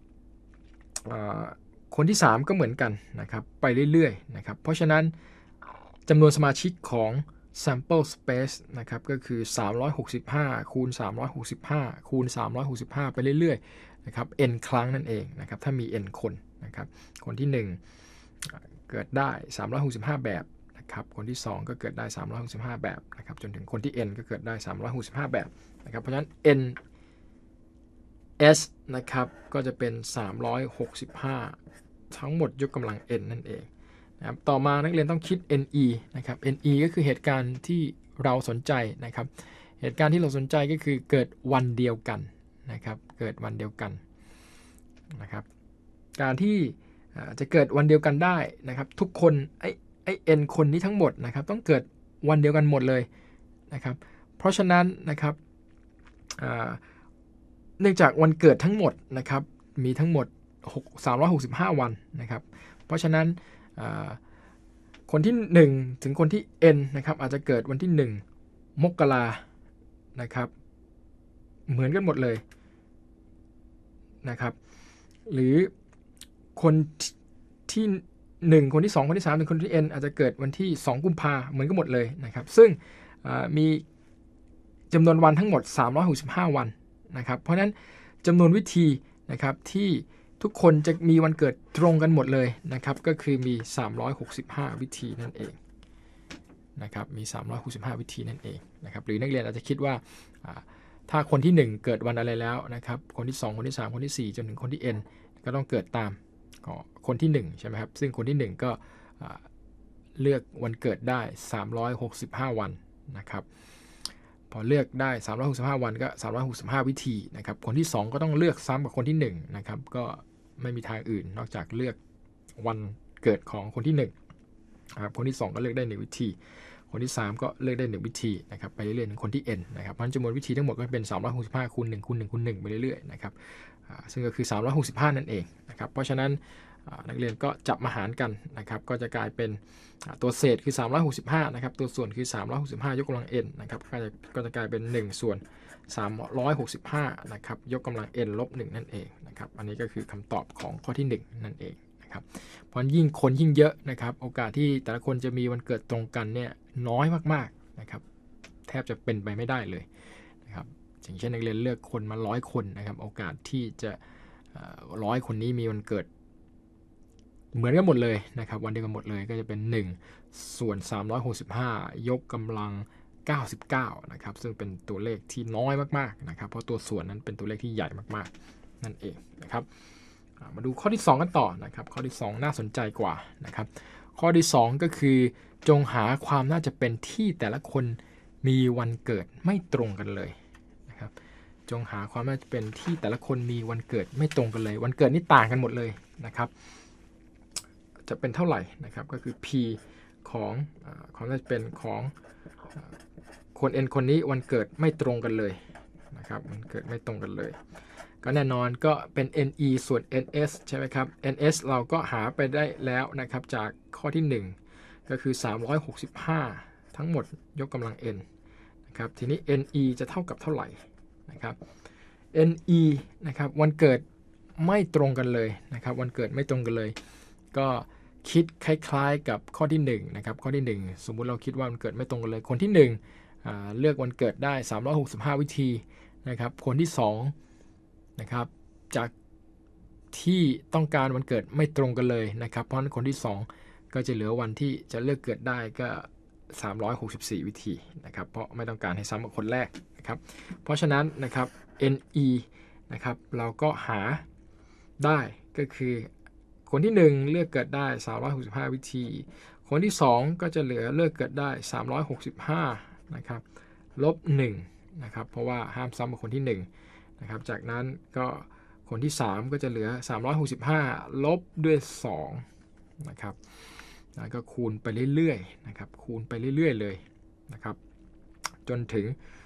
คนที่3ก็เหมือนกันนะครับไปเรื่อยๆนะครับเพราะฉะนั้นจำนวนสมาชิกของ sample space นะครับก็คือ365คูณ365คูณ365ไปเรื่อยๆนะครับ n ครั้งนั่นเองนะครับถ้ามี n คนนะครับคนที่1เกิดได้365แบบนะครับคนที่2ก็เกิดได้365แบบนะครับจนถึงคนที่ n ก็เกิดได้365แบบนะครับเพราะฉะนั้น n s นะครับก็จะเป็น365ทั้งหมดยกกำลัง n นั่นเองนะครับต่อมานักเรียนต้องคิด ne นะครับ ne ก็คือเหตุการณ์ที่เราสนใจนะครับเหตุการณ์ที่เราสนใจก็คือเกิดวันเดียวกันนะครับเกิดวันเดียวกันนะครับการที่จะเกิดวันเดียวกันได้นะครับทุกคนไอ้ n คนนี้ทั้งหมดนะครับต้องเกิดวันเดียวกันหมดเลยนะครับเพราะฉะนั้นนะครับเนื่องจากวันเกิดทั้งหมดนะครับมีทั้งหมด365วันนะครับเพราะฉะนั้นคนที่1ถึงคนที่ n นะครับอาจจะเกิดวันที่1มกรานะครับเหมือนกันหมดเลยนะครับหรือคนที่1คนที่2คนที่3ถึงคนที่ n อาจจะเกิดวันที่2กุมภาเหมือนกันหมดเลยนะครับซึ่งมีจำนวนวันทั้งหมด365วันนะครับเพราะฉะนั้นจำนวนวิธีนะครับที่ทุกคนจะมีวันเกิดตรงกันหมดเลยนะครับก็คือมี365วิธีนั่นเองนะครับมี365วิธีนั่นเองนะครับหรือนักเรียนอาจจะคิดว่าถ้าคนที่1เกิดวันอะไรแล้วนะครับคนที่2คนที่3คนที่4จนถึงคนที่ n ก็ต้องเกิดตามคนที่1ใช่ไหมครับซึ่งคนที่1ก็เลือกวันเกิดได้365วันนะครับพอเลือกได้365วันก็365วิธีนะครับคนที่2ก็ต้องเลือกซ้ำกับคนที่1นะครับก็ไม่มีทางอื่นนอกจากเลือกวันเกิดของคนที่1นะครับคนที่2ก็เลือกได้1วิธีคนที่3ก็เลือกได้1วิธีนะครับไปเรื่อยๆถึงคนที่ n นะครับเพราะฉะนั้นจำนวนวิธีทั้งหมดก็เป็น365คูณ1คูณ1คูณ1ไปเรื่อยๆนะครับซึ่งก็คือ365นั่นเองนะครับเพราะฉะนั้นนักเรียนก็จับมาหารกันนะครับก็จะกลายเป็นตัวเศษคือ365นะครับตัวส่วนคือ365ยกกำลัง n นะครับก็จะกลายเป็น1ส่วน 365นะครับยกกำลัง n ลบ1นั่นเองนะครับอันนี้ก็คือคำตอบของข้อที่1นั่นเองนะครับเพราะยิ่งคนยิ่งเยอะนะครับโอกาสที่แต่ละคนจะมีวันเกิดตรงกันเนี่ยน้อยมากๆนะครับแทบจะเป็นไปไม่ได้เลยนะครับอย่างเช่นนักเรียนเลือกคนมา100คนนะครับโอกาสที่จะ100คนนี้มีวันเกิดเหมือนกันหมดเลยนะครับวันเดียวกันหมดเลยก็จะเป็น1ส่วน365ยกกำลัง99นะครับซึ่งเป็นตัวเลขที่น้อยมากๆนะครับเพราะตัวส่วนนั้นเป็นตัวเลขที่ใหญ่มากๆนั่นเองนะครับมาดูข้อที่2กันต่อนะครับข้อที่2น่าสนใจกว่านะครับข้อที่2ก็คือจงหาความน่าจะเป็นที่แต่ละคนมีวันเกิดไม่ตรงกันเลยนะครับจงหาความน่าจะเป็นที่แต่ละคนมีวันเกิดไม่ตรงกันเลยวันเกิดนี่ต่างกันหมดเลยนะครับจะเป็นเท่าไหร่นะครับก็คือ p ของความน่าจะเป็นของคน n คนนี้วันเกิดไม่ตรงกันเลยนะครับวันเกิดไม่ตรงกันเลยก็แน่นอนก็เป็น ne ส่วน ns ใช่ไหมครับ ns เราก็หาไปได้แล้วนะครับจากข้อที่1ก็คือ365ทั้งหมดยกกำลัง n นะครับทีนี้ ne จะเท่ากับเท่าไหร่นะครับ ne นะครับวันเกิดไม่ตรงกันเลยนะครับวันเกิดไม่ตรงกันเลยก็คิดคล้ายๆกับข้อที่1นะครับข้อที่1สมมุติเราคิดว่าวันเกิดไม่ตรงกันเลยคนที่1เลือกวันเกิดได้365วิธีนะครับคนที่2นะครับจากที่ต้องการวันเกิดไม่ตรงกันเลยนะครับเพราะฉะนั้นคนที่2ก็จะเหลือวันที่จะเลือกเกิดได้ก็364วิธีนะครับเพราะไม่ต้องการให้ซ้ำกับคนแรกนะครับเพราะฉะนั้นนะครับ ne นะครับเราก็หาได้ก็คือคนที่1เลือกเกิดได้365วิธีคนที่2ก็จะเหลือเลือกเกิดได้365นะครับลบ1นะครับเพราะว่าห้ามซ้ำกับคนที่1นะครับจากนั้นก็คนที่3ก็จะเหลือ365ลบด้วย2นะครับแล้วก็คูณไปเรื่อยๆนะครับคูณไปเรื่อยๆเลยนะครับจนถึง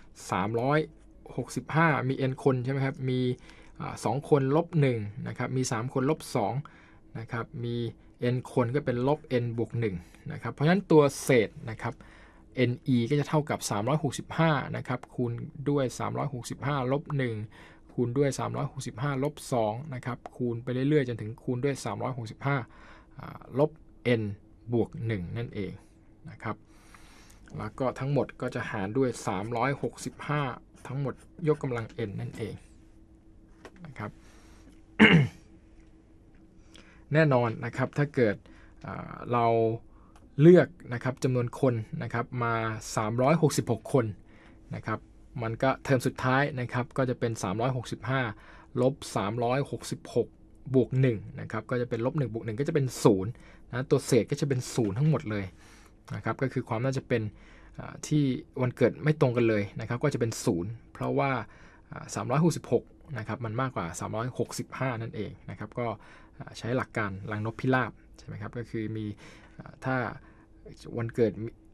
365มี n คนใช่ไหมครับมี2คนลบ1นะครับมี3คนลบ2นะครับมี n คนก็เป็นลบ n บวก1นะครับเพราะฉะนั้นตัวเศษนะครับ ne ก็จะเท่ากับ365นะครับคูณด้วย365ลบ1คูณด้วย365ลบ2นะครับคูณไปเรื่อยๆจนถึงคูณด้วย365ลบ n บวก1นั่นเองนะครับแล้วก็ทั้งหมดก็จะหารด้วย365ทั้งหมดยกกำลัง n นั่นเองนะครับ แน่นอนนะครับถ้าเกิดเราเลือกนะครับจำนวนคนนะครับมา366คนนะครับมันก็เทอมสุดท้ายนะครับก็จะเป็น365ลบ366บวก1นะครับก็จะเป็นลบ1บวก1ก็จะเป็น0นะตัวเศษก็จะเป็น0ทั้งหมดเลยนะครับก็คือความน่าจะเป็นที่วันเกิดไม่ตรงกันเลยนะครับก็จะเป็น0เพราะว่า366นะครับมันมากกว่า365นั่นเองนะครับก็ใช้หลักการลังนกพิราบใช่ไหมครับก็คือมีถ้าวันเกิด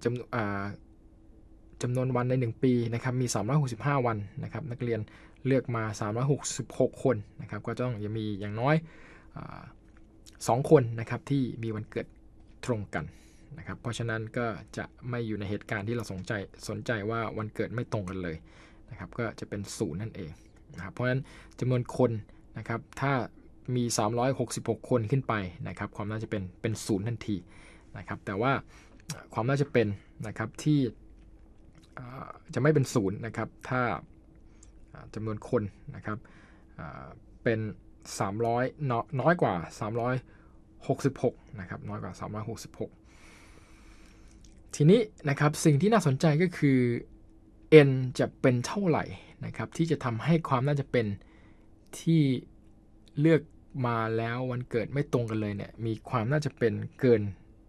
จำนวนวันใน1ปีนะครับมี365วันนะครับนักเรียนเลือกมา366คนนะครับก็ต้องยังมีอย่างน้อย2คนนะครับที่มีวันเกิดตรงกันนะครับเพราะฉะนั้นก็จะไม่อยู่ในเหตุการณ์ที่เราสนใจว่าวันเกิดไม่ตรงกันเลยนะครับก็จะเป็น0นั่นเองนะครับเพราะฉะนั้นจำนวนคนนะครับถ้ามี366คนขึ้นไปนะครับความน่าจะเป็น0ทันทีนะครับแต่ว่าความน่าจะเป็นนะครับที่จะไม่เป็น0นะครับถ้าจำนวนคนนะครับเป็น300น้อยกว่า366นะครับน้อยกว่า366ทีนี้นะครับสิ่งที่น่าสนใจก็คือ n จะเป็นเท่าไหร่นะครับที่จะทำให้ความน่าจะเป็นที่เลือกมาแล้ววันเกิดไม่ตรงกันเลยเนี่ยมีความน่าจะเป็นเกิน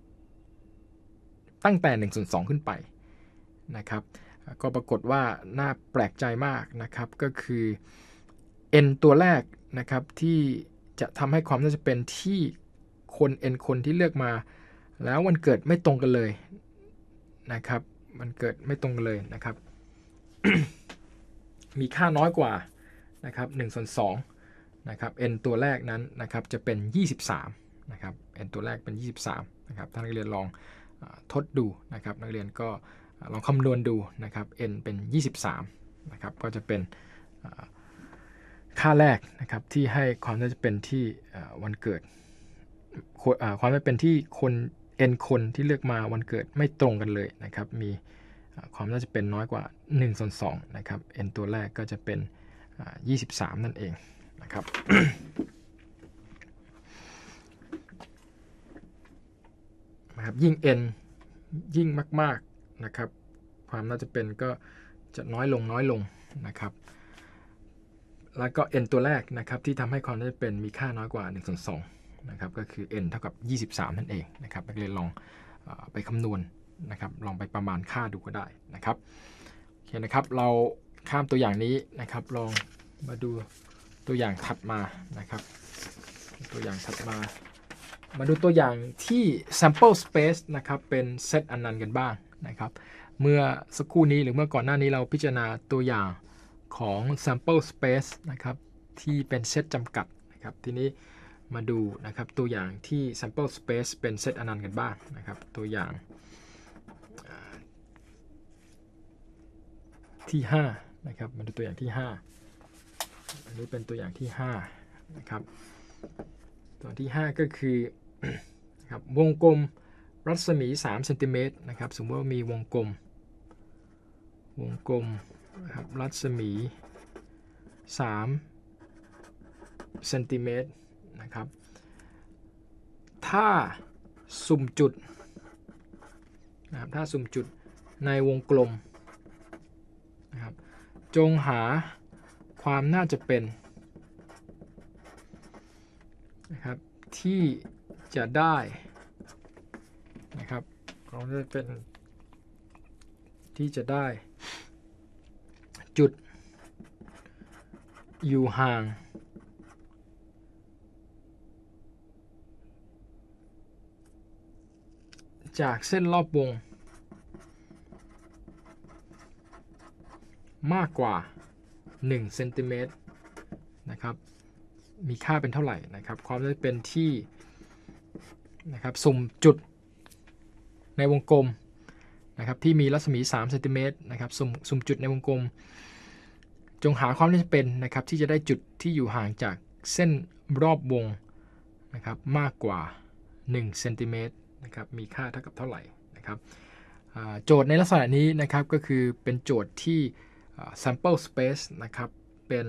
ตั้งแต่1/2ขึ้นไปนะครับก็ปรากฏว่าน่าแปลกใจมากนะครับก็คือ n ตัวแรกนะครับที่จะทำให้ความน่าจะเป็นที่คน n คนที่เลือกมาแล้ววันเกิดไม่ตรงกันเลยนะครับมันเกิดไม่ตรงกันเลยนะครับ มีค่าน้อยกว่านะครับ1/2นะครับ n ตัวแรกนั้นนะครับจะเป็น23นะครับ n ตัวแรกเป็น23นะครับท่านนักเรียนลองทดดูนะครับนักเรียนก็ลองคำนวณดูนะครับ n เป็น23 นะครับก็จะเป็นค่าแรกนะครับที่ให้ความน่าจะเป็นที่วันเกิดความน่าจะเป็นที่คน n คนที่เลือกมาวันเกิดไม่ตรงกันเลยนะครับมีความน่าจะเป็นน้อยกว่า1/2นะครับ n ตัวแรกก็จะเป็น23นั่นเองนะครับ นะครับยิ่ง n ยิ่งมากๆนะครับความน่าจะเป็นก็จะน้อยลงนะครับแล้วก็ n ตัวแรกนะครับที่ทำให้ความน่าจะเป็นมีค่าน้อยกว่า1/2นะครับก็คือ n เท่ากับ23นั่นเองนะครับนักเรียนลองไปคำนวณนะครับลองไปประมาณค่าดูก็ได้นะครับโอเคนะครับเราข้ามตัวอย่างนี้นะครับลองมาดูตัวอย่างถัดมานะครับตัวอย่างถัดมาดูตัวอย่างที่ sample space นะครับเป็นเซตอนันต์กันบ้างนะครับเมื่อสักครู่นี้หรือเมื่อก่อนหน้านี้เราพิจารณาตัวอย่างของ sample space นะครับที่เป็นเซตจำกัดนะครับทีนี้มาดูนะครับตัวอย่างที่ sample space เป็นเซตอนันต์กันบ้างนะครับตัวอย่างที่5นะครับมาดูตัวอย่างที่5อันนี้เป็นตัวอย่างที่5นะครับตัวที่5ก็คือครับวงกลมรัศมี3เซนติเมตรนะครับสมมติว่ามีวงกลมนะครับรัศมี3เซนติเมตรนะครับถ้าสุ่มจุดนะครับถ้าสุ่มจุดในวงกลมนะครับจงหาความน่าจะเป็นนะครับที่จะได้นะครับเราจะเป็นที่จะได้จุดอยู่ห่างจากเส้นรอบวงมากกว่า1เซนติเมตรนะครับมีค่าเป็นเท่าไหร่นะครับความน่าจะเป็นที่นะครับสุ่มจุดในวงกลมนะครับที่มีรัศมี3เซนติเมตรนะครับสุ่มจุดในวงกลมจงหาความน่าจะเป็นนะครับที่จะได้จุดที่อยู่ห่างจากเส้นรอบวงนะครับมากกว่า1เซนติเมตรนะครับมีค่าเท่ากับเท่าไหร่นะครับโจทย์ในลักษณะนี้นะครับก็คือเป็นโจทย์ที่ sample space นะครับเป็น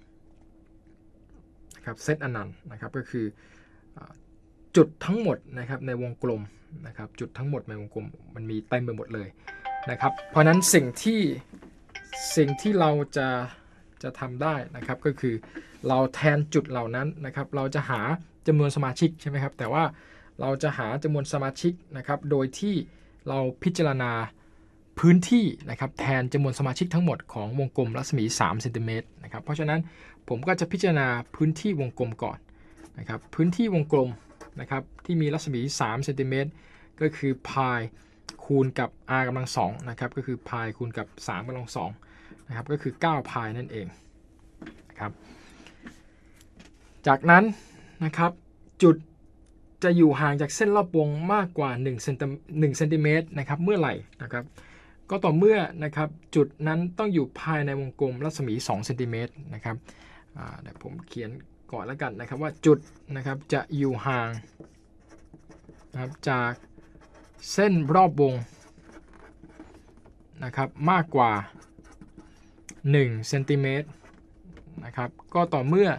นะครับเซตอนันต์นะครับก็คือจุดทั้งหมดนะครับในวงกลมนะครับจุดทั้งหมดในวงกลมมันมีเต็มไปหมดเลยนะครับเพราะนั้นสิ่งที่เราจะทำได้นะครับก็คือเราแทนจุดเหล่านั้นนะครับเราจะหาจำนวนสมาชิกใช่ไหมครับแต่ว่าเราจะหาจำนวนสมาชิกนะครับโดยที่เราพิจารณาพื้นที่นะครับแทนจำนวนสมาชิกทั้งหมดของวงกลมรัศมี3เซนติเมตรนะครับเพราะฉะนั้นผมก็จะพิจารณาพื้นที่วงกลมก่อนนะครับพื้นที่วงกลมนะครับที่มีรัศมี3เซนติเมตรก็คือ pi คูณกับ r กำลัง2นะครับก็คือ pi คูณกับ3กำลัง2นะครับก็คือ9 pi นั่นเองนะครับจากนั้นนะครับจุดจะอยู่ห่างจากเส้นรอบวงมากกว่า1เซนติเมตรนะครับเมื่อไหร่นะครับก็ต่อเมื่อนะครับจุดนั้นต้องอยู่ภายในวงกลมรัศมี2เซนติเมตรนะครับเดี๋ยวผมเขียนก่อนแล้วกันนะครับว่าจุดนะครับจะอยู่ห่างนะครับจากเส้นรอบวงนะครับมากกว่า1เซนติเมตรนะครับก็ต่อเมื่อ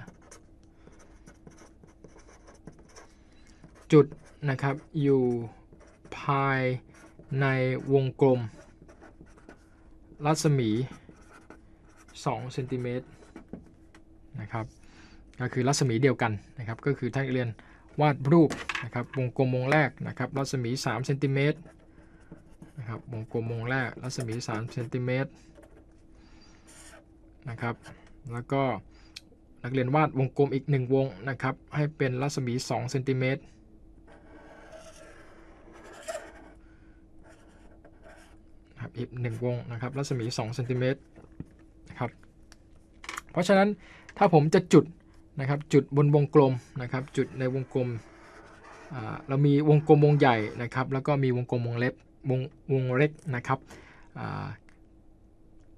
จุดนะครับอยู่ภายในวงกลมรัศมี2เซนติเมตรนะครับก็คือรัศมีเดียวกันนะครับก็คือท่านเรียนวาดรูปนะครับวงกลมวงแรกนะครับรัศมี3เซนติเมตรนะครับวงกลมวงแรกรัศมี3เซนติเมตรนะครับแล้วก็นักเรียนวาดวงกลมอีก1วงนะครับให้เป็นรัศมี2เซนติเมตรครับอีก1วงนะครับรัศมี2เซนติเมตรนะครับเพราะฉะนั้นถ้าผมจะจุดนะครับจุดบนวงกลมนะครับจุดในวงกลมเรามีวงกลมวงใหญ่นะครับแล้วก็มีวงกลมวงเล็กนะครับจุด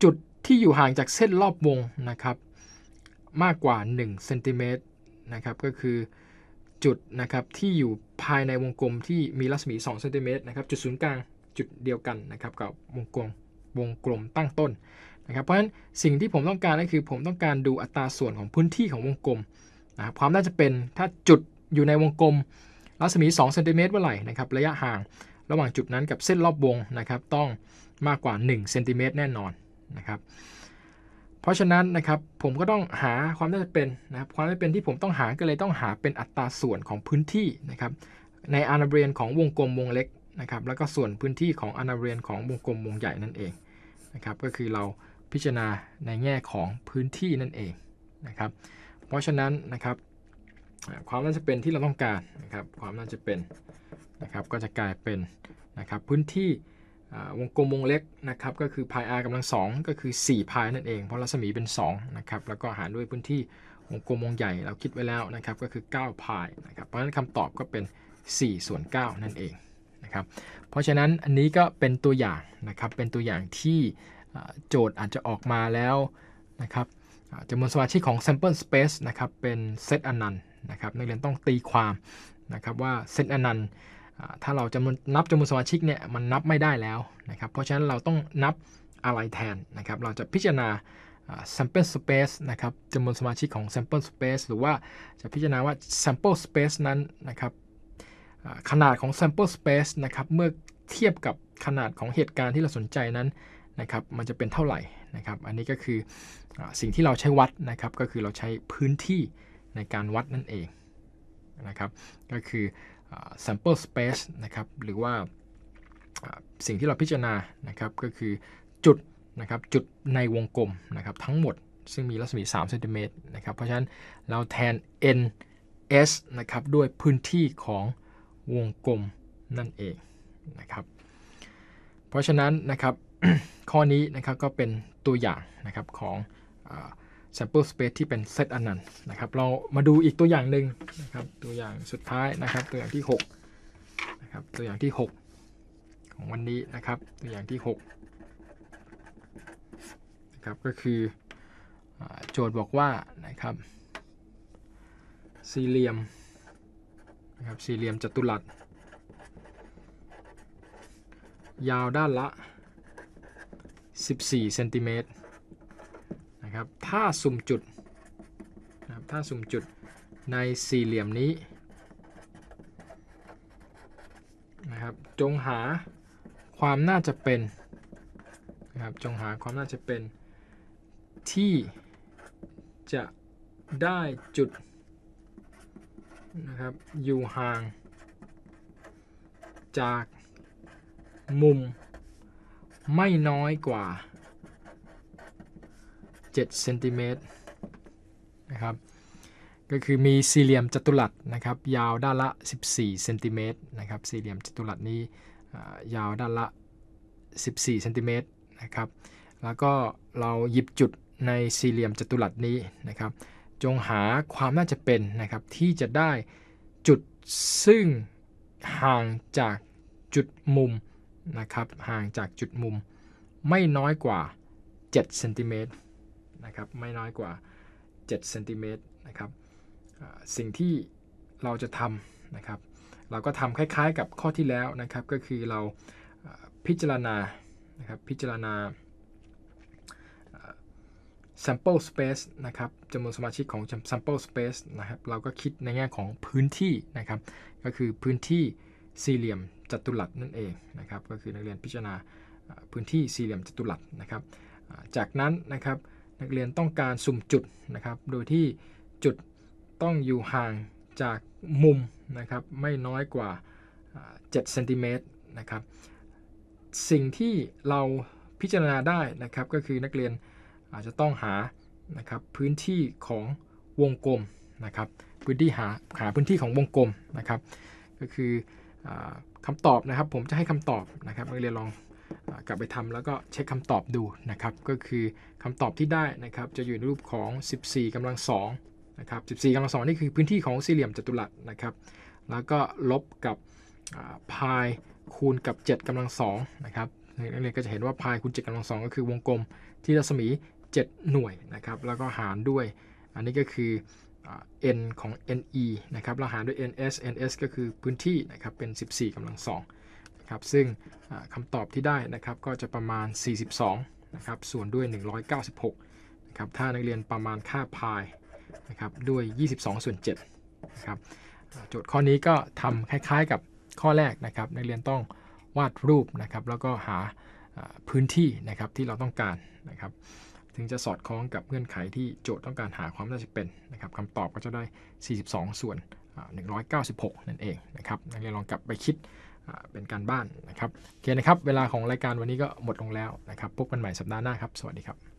ที่อยู่ห่างจากเส้นรอบวงนะครับมากกว่า1เซนติเมตรนะครับก็คือจุดนะครับที่อยู่ภายในวงกลมที่มีรัศมี2เซนติเมตรนะครับจุดศูนย์กลางจุดเดียวกันนะครับกับวงกลมตั้งต้นนะครับเพราะฉะนั้นสิ่งที่ผมต้องการก็คือผมต้องการดูอัตราส่วนของพื้นที่ของวงกลมนะครับความน่าจะเป็นถ้าจุดอยู่ในวงกลมรัศมี2เซนติเมตรเมื่อไหร่นะครับระยะห่างระหว่างจุดนั้นกับเส้นรอบวงนะครับต้องมากกว่า1เซนติเมตรแน่นอนนะครับเพราะฉะนั้นนะครับผมก็ต้องหาความน่าจะเป็นนะครับความน่าจะเป็นที่ผมต้องหาก็เลยต้องหาเป็นอัตราส่วนของพื้นที่นะครับในอาณาบริเวณของวงกลมวงเล็กนะครับแล้วก็ส่วนพื้นที่ของอาณาบริเวณของวงกลมวงใหญ่นั่นเองนะครับก็คือเราพิจารณาในแง่ของพื้นที่นั่นเองนะครับเพราะฉะนั้นนะครับความน่าจะเป็นที่เราต้องการนะครับความน่าจะเป็นนะครับก็จะกลายเป็นนะครับพื้นที่วงกลมวงเล็กนะครับก็คือ πr กำลัง2ก็คือ4 π นั่นเองเพราะรัศมีเป็น2นะครับแล้วก็หารด้วยพื้นที่วงกลมวงใหญ่เราคิดไว้แล้วนะครับก็คือ9 π นะครับเพราะฉะนั้นคำตอบก็เป็น4 ส่วน 9นั่นเองนะครับเพราะฉะนั้นอันนี้ก็เป็นตัวอย่างนะครับเป็นตัวอย่างที่โจทย์อาจจะออกมาแล้วนะครับจำนวนสมาชิกของ sample space นะครับเป็นเซตอนันต์นะครับนักเรียนต้องตีความนะครับว่าเซตอนันต์ถ้าเรานับจำนวนสมาชิกเนี่ยมันนับไม่ได้แล้วนะครับเพราะฉะนั้นเราต้องนับอะไรแทนนะครับเราจะพิจารณา sample space นะครับจำนวนสมาชิกของ sample space หรือว่าจะพิจารณาว่า sample space นั้นนะครับขนาดของ sample space นะครับเมื่อเทียบกับขนาดของเหตุการณ์ที่เราสนใจนั้นนะครับมันจะเป็นเท่าไหร่นะครับอันนี้ก็คือสิ่งที่เราใช้วัดนะครับก็คือเราใช้พื้นที่ในการวัดนั่นเองนะครับก็คือsample space นะครับหรือว่าสิ่งที่เราพิจารณานะครับก็คือจุดนะครับจุดในวงกลมนะครับทั้งหมดซึ่งมีรัศมี3เซนติเมตรนะครับเพราะฉะนั้นเราแทน ns นะครับด้วยพื้นที่ของวงกลมนั่นเองนะครับเพราะฉะนั้นนะครับ ข้อนี้นะครับก็เป็นตัวอย่างนะครับของsample space ที่เป็นเซตอนันต์นะครับเรามาดูอีกตัวอย่างหนึ่งนะครับตัวอย่างสุดท้ายนะครับตัวอย่างที่6นะครับตัวอย่างที่6ของวันนี้นะครับตัวอย่างที่6นะครับก็คือโจทย์บอกว่านะครับสี่เหลี่ยมนะครับสี่เหลี่ยมจัตุรัสยาวด้านละ14เซนติเมตรนะครับถ้าสุ่มจุดนะครับถ้าสุ่มจุดในสี่เหลี่ยมนี้นะครับจงหาความน่าจะเป็นนะครับจงหาความน่าจะเป็นที่จะได้จุดนะครับอยู่ห่างจากมุมไม่น้อยกว่า7เซนติเมตรนะครับก็คือมีสี่เหลี่ยมจัตุรัสนะครับยาวด้านละ14เซนติเมตรนะครับสี่เหลี่ยมจัตุรัสนี้ยาวด้านละ14เซนติเมตรนะครับแล้วก็เราหยิบจุดในสี่เหลี่ยมจัตุรัสนี้นะครับจงหาความน่าจะเป็นนะครับที่จะได้จุดซึ่งห่างจากจุดมุมนะครับห่างจากจุดมุมไม่น้อยกว่า7เซนติเมตรนะครับไม่น้อยกว่า7เซนติเมตรนะครับสิ่งที่เราจะทำนะครับเราก็ทำคล้ายๆกับข้อที่แล้วนะครับก็คือเราพิจารณานะครับพิจารณา sample space นะครับจำนวนสมาชิกของ sample space นะครับเราก็คิดในแง่ของพื้นที่นะครับก็คือพื้นที่สี่เหลี่ยมจัตุรัสนั่นเองนะครับก็คือนักเรียนพิจารณาพื้นที่สี่เหลี่ยมจัตุรัสนะครับจากนั้นนะครับนักเรียนต้องการสุ่มจุดนะครับโดยที่จุดต้องอยู่ห่างจากมุมนะครับไม่น้อยกว่า7เซนติเมตรนะครับสิ่งที่เราพิจารณาได้นะครับก็คือนักเรียนอาจจะต้องหานะครับพื้นที่ของวงกลมนะครับพื้นที่หาพื้นที่ของวงกลมนะครับก็คือคำตอบนะครับผมจะให้คำตอบนะครับนักเรียนลองกลับไปทำแล้วก็เช็คคำตอบดูนะครับก็คือคำตอบที่ได้นะครับจะอยู่ในรูปของ14กำลัง2นะครับ14กำลัง2นี่คือพื้นที่ของสี่เหลี่ยมจัตุรัสนะครับแล้วก็ลบกับพายคูณกับ7กำลัง2นะครับนักเรียนก็จะเห็นว่าพายคูณ7กำลัง2ก็คือวงกลมที่รัศมี7หน่วยนะครับแล้วก็หารด้วยอันนี้ก็คือ n ของ ne นะครับเราหารด้วย ns ก็คือพื้นที่นะครับเป็น14กำลัง2นะครับซึ่งคำตอบที่ได้นะครับก็จะประมาณ42นะครับส่วนด้วย196นะครับถ้านักเรียนประมาณค่าพายนะครับด้วย22ส่วน7นะครับโจทย์ข้อนี้ก็ทำคล้ายๆกับข้อแรกนะครับนักเรียนต้องวาดรูปนะครับแล้วก็หาพื้นที่นะครับที่เราต้องการนะครับถึงจะสอดคล้องกับเงื่อนไขที่โจทย์ต้องการหาความน่าจะเป็นนะครับคำตอบก็จะได้42ส่วน196นั่นเองนะครับนักเรียนลองกลับไปคิดเป็นการบ้านนะครับโอเคนะครับเวลาของรายการวันนี้ก็หมดลงแล้วนะครับพบกันใหม่สัปดาห์หน้าครับสวัสดีครับ